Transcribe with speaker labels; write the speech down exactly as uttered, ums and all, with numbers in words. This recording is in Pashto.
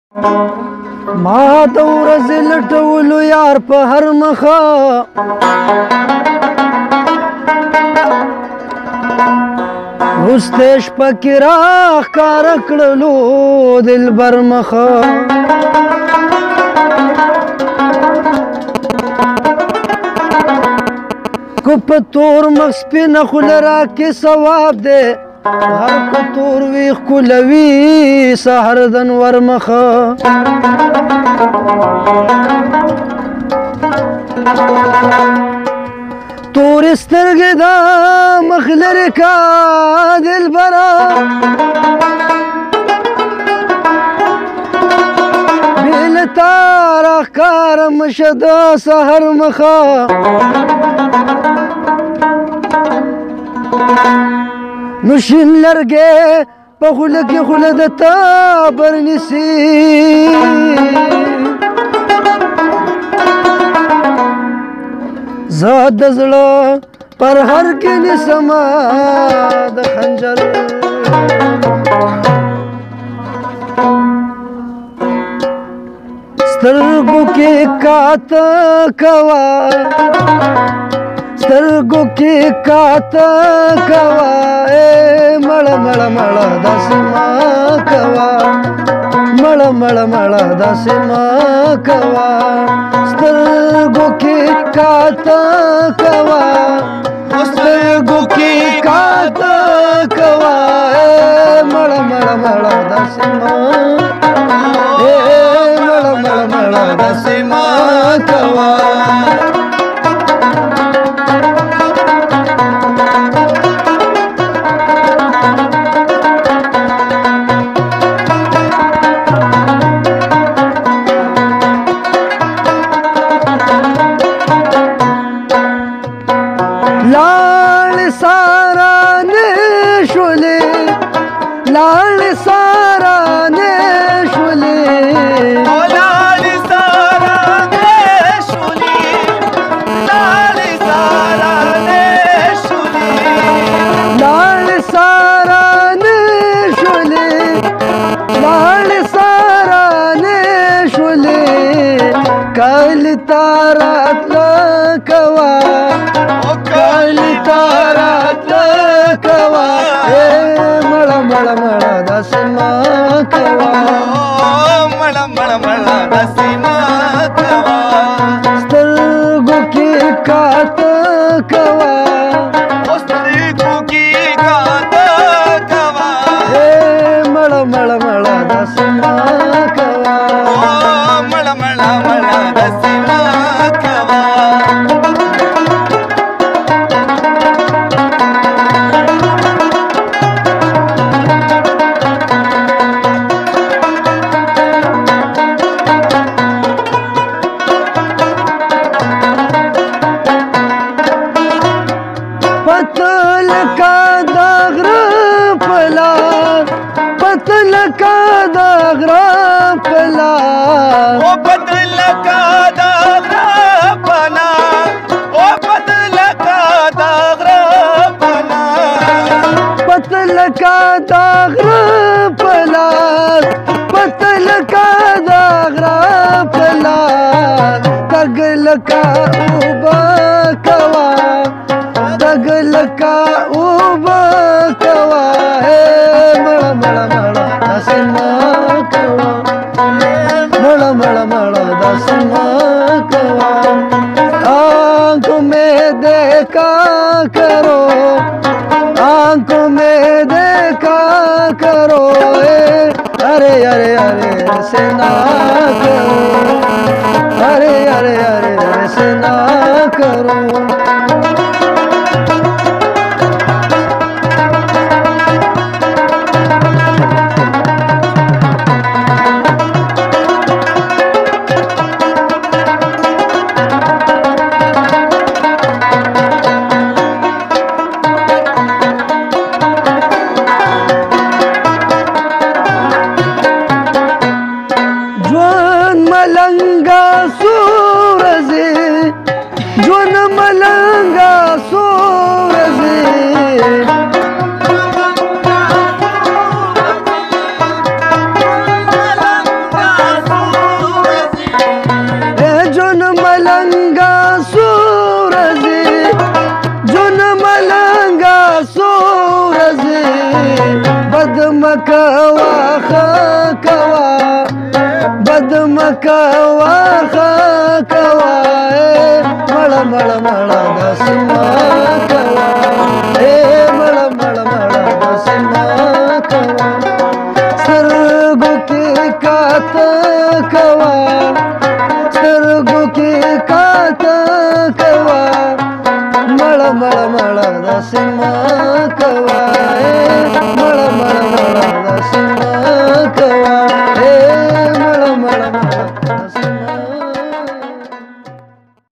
Speaker 1: ما د ورځې لټولو یار په هر مخه وروستی شپه کې راښکاره کړلو دلبر مخه که په تور مخ سپینه خوله راکې ثواب دی هر که تور وي ښکلوي سحر د انور مخه تورې سترګې دا مخ لرې کا دلبره بې له تا راښکاره مه شه د سحر مخه نو شین لرګی په خوله کې خوله د تا برنیسي زه د زړه پر هر کې نیسمه د خنجر سترګو کې کاته کوه سترګو کې کاته کوه مړه مړه مړه داسې مه کوه مړه مړه مړه داسې مه کوه سترګو کې کاته کوه سترګو کې کاته کوه مړه مړه مړه داسې مه مړه مړه مړه داسې مه کوه लाल सारा ने शुले लाल सारा ने शुले
Speaker 2: लाल सारा ने शुले लाल सारा ने शुले
Speaker 1: लाल सारा ने शुले लाल सारा ने शुले कल तारा कवा कल तारा कवा मड़ा मड़ा मड़ा दस माँ कवा
Speaker 2: मड़ा मड़ा मड़ा दस माँ कवा
Speaker 1: स्तरगो की कात कवा
Speaker 2: स्तरगो की कात कवा
Speaker 1: मड़ा मड़ा मड़ा दस माँ कवा
Speaker 2: मड़ा मड़ा मड़ा दस माँ कवा
Speaker 1: पतल का दागरा पला पतल का दागरा पला
Speaker 2: ओ पतल का दागरा पला ओ पतल का दागरा पला
Speaker 1: पतल का दागरा पला पतल का दागरा पला तगल का उबा कवा तगल का उबा कवा मड़ा मड़ा मड़ा दस माँ कवा मड़ा मड़ा मड़ा दस माँ कवा आंखों में देखा करो आंखों में देखा करो अरे अरे अरे से ना करो अरे अरे अरे से ना करो मलंगा सूरजे जुन मलंगा सूरजे مکوا خکوا بد مکوا خکوا مړه مړه مړه داسې مکوا مړه مړه مړه داسې مکوا سترګو کې کاته کوا سترګو کې کاته کوا مړه مړه مړه داسې مکوا